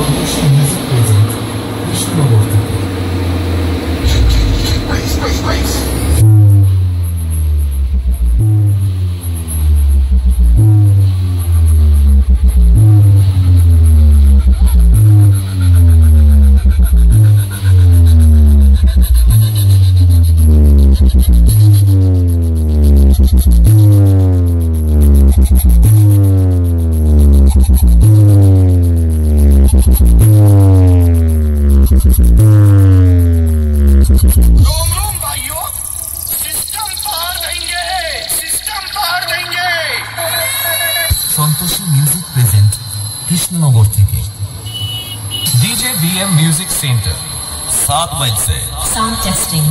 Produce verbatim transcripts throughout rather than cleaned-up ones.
Santoshi Music Present Krishnanagar থেকে। Santoshi Music Present Krishnanagar থেকে। DJ BM music centre सात mile से साउंड टेस्टिंग।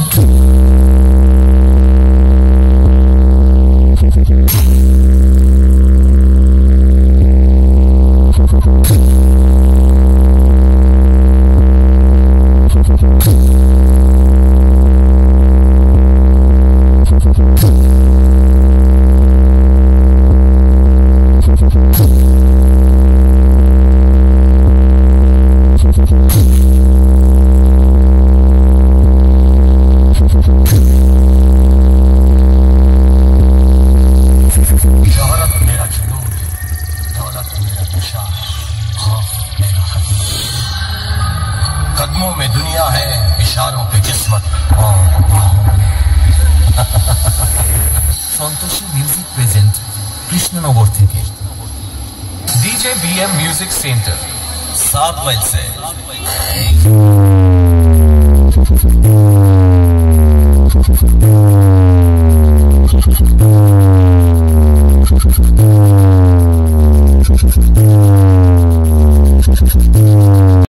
कदमों में दुनिया है, इशारों पे किस्मत। Santoshi Music Present কৃষ্ণনগর থেকে। डीजे बीएम म्यूजिक सेंटर सात माइल से